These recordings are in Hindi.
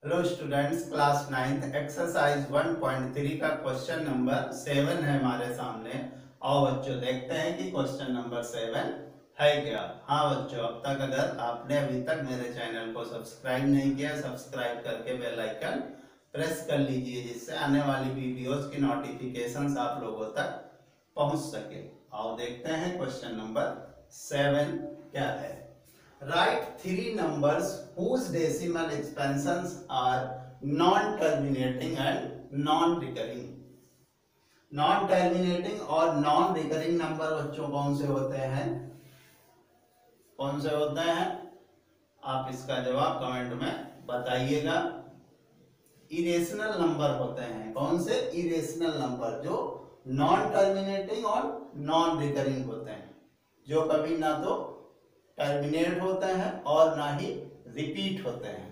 Hello students, class 9th exercise 1.3 का क्वेश्चन नंबर 7 है हमारे सामने। आओ बच्चों देखते हैं कि क्वेश्चन नंबर 7 है क्या। हाँ बच्चों, अब तक अगर आपने अभी तक मेरे चैनल को सब्सक्राइब नहीं किया, सब्सक्राइब करके बेल आइकन प्रेस कर लीजिए, जिससे आने वाली वीडियोस की नोटिफिकेशंस आप लोगों तक पहुंच सके। आओ देखते हैं क्वेश्चन नंबर 7 क्या है। Write three numbers whose decimal expansions are non-terminating and non-recurring। non-terminating और non-recurring नंबर बच्चों कौन से होते हैं? कौन से होते हैं? आप इसका जवाब कमेंट में बताइएगा। इरेशनल नंबर होते हैं। कौन से? इरेशनल नंबर जो नॉन टर्मिनेटिंग और नॉन रिकरिंग होते हैं, जो कभी ना तो टर्मिनेट होते हैं और ना ही रिपीट होते हैं,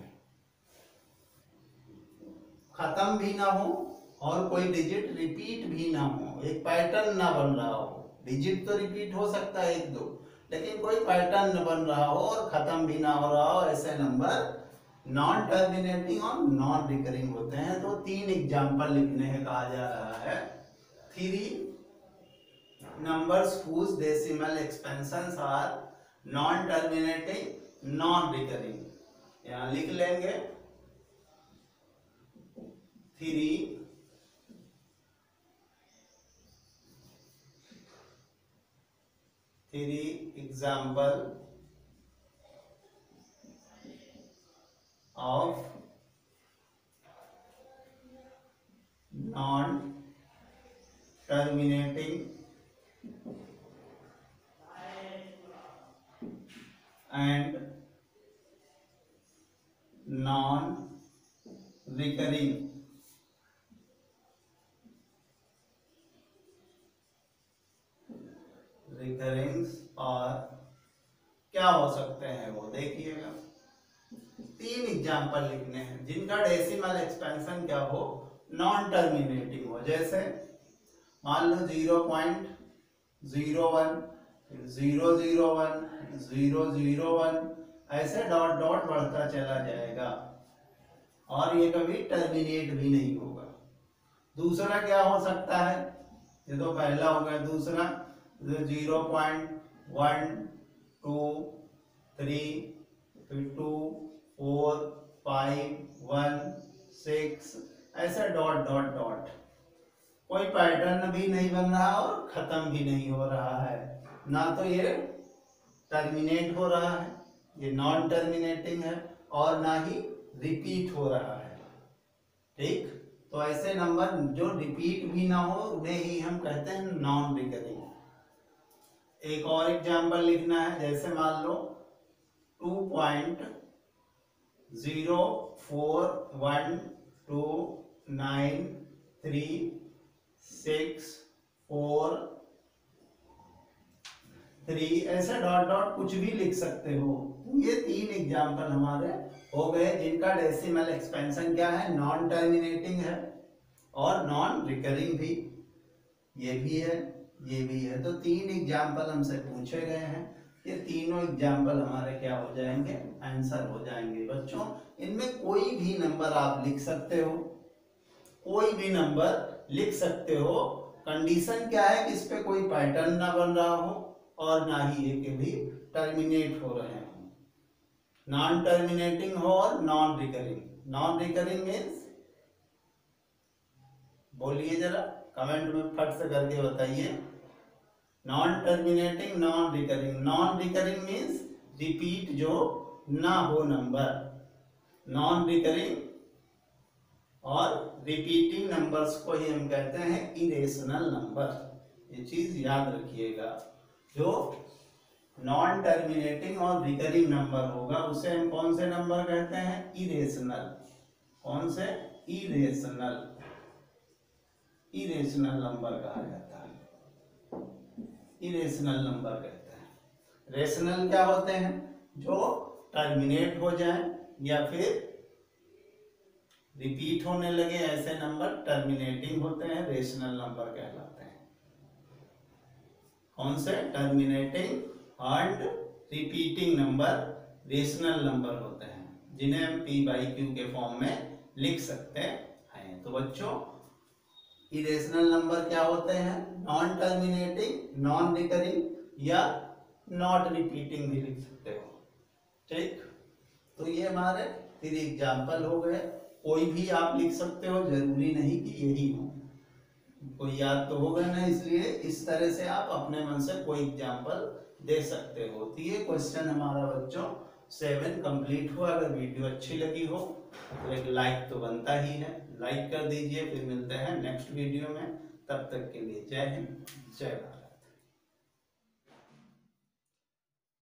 खत्म भी ना हो और कोई डिजिट रिपीट भी ना हो, एक पैटर्न ना बन रहा हो। डिजिट तो रिपीट हो सकता है एक दो, लेकिन कोई पैटर्न न बन रहा हो और खत्म भी ना हो रहा हो, ऐसे नंबर नॉन टर्मिनेटिंग और नॉन रिकरिंग होते हैं। तो 3 एग्जाम्पल लिखने हैं कहा जा रहा है। 3 numbers whose decimal expansions are non terminating non recurring, यहां लिख लेंगे 3 example of non terminating and non-recurring recurrings। और क्या हो सकते हैं वो देखिएगा। 3 एग्जाम्पल लिखने हैं जिनका डेसिमल एक्सपेंशन क्या हो, नॉन टर्मिनेटिंग हो। जैसे मान लो 0.01, 001, 001, ऐसे डॉट डॉट बढ़ता चला जाएगा और ये कभी टर्मिनेट भी नहीं होगा। दूसरा क्या हो सकता है? ये तो पहला हो गया। दूसरा 0.123, फिर 2, 4, 5, 1, 6, ऐसे डॉट डॉट डॉट, कोई पैटर्न भी नहीं बन रहा और खत्म भी नहीं हो रहा है, ना तो ये टर्मिनेट हो रहा है, ये नॉन टर्मिनेटिंग है, और ना ही रिपीट हो रहा है। ठीक, तो ऐसे नंबर जो रिपीट भी ना हो उन्हें ही हम कहते हैं नॉन रिकरिंग। एक और एग्जांपल लिखना है। जैसे मान लो 2.041293643, ऐसे डॉट डॉट कुछ भी लिख सकते हो। ये 3 एग्जांपल हमारे हो गए जिनका डेसिमल एक्सपेंशन क्या है, नॉन टर्मिनेटिंग है और नॉन रिकरिंग भी, ये भी है, ये भी है। तो 3 एग्जाम्पल हमसे पूछे गए हैं, ये तीनों एग्जाम्पल हमारे क्या हो जाएंगे, आंसर हो जाएंगे। बच्चों इनमें कोई भी नंबर आप लिख सकते हो, कोई भी नंबर लिख सकते हो। कंडीशन क्या है कि इस पे कोई पैटर्न ना बन रहा हो और ना ही ये कभी टर्मिनेट हो रहे हो, नॉन टर्मिनेटिंग हो और non recurring. Non recurring means, बोलिए जरा कमेंट में फट से करके बताइए। Non terminating non recurring. Non recurring means repeat जो ना हो नंबर, नॉन रिकरिंग और रिपीटिंग नंबर्स को ही हम कहते हैं इरेशनल नंबर। ये चीज याद रखिएगा। जो नॉन टर्मिनेटिंग और रिकरिंग नंबर होगा उसे हम कौन से नंबर कहते हैं, इरेशनल। कौन से? इरेशनल, इरेशनल नंबर कहा जाता है, इरेशनल नंबर कहते हैं। रेशनल क्या होते हैं? जो टर्मिनेट हो जाए या फिर रिपीट होने लगे, ऐसे नंबर टर्मिनेटिंग होते हैं, रेशनल नंबर कहलाते हैं। कौन से? Terminating and repeating number rational number होते हैं। जिन्हें हम P बाई Q के फॉर्म में लिख सकते हैं। तो बच्चों इरेशनल नंबर क्या होते हैं? नॉन टर्मिनेटिंग, नॉन रिकरिंग या नॉट रिपीटिंग भी लिख सकते हो। ठीक, तो ये हमारे 3 एग्जाम्पल हो गए। कोई भी आप लिख सकते हो, जरूरी नहीं कि यही हो, कोई याद तो होगा ना, इसलिए इस तरह से आप अपने मन से कोई एग्जाम्पल दे सकते हो। तो ये क्वेश्चन हमारा बच्चों 7 कंप्लीट हुआ। अगर वीडियो अच्छी लगी हो तो एक लाइक तो बनता ही है, लाइक कर दीजिए। फिर मिलते हैं नेक्स्ट वीडियो में, तब तक के लिए जय हिंद, जय भारत।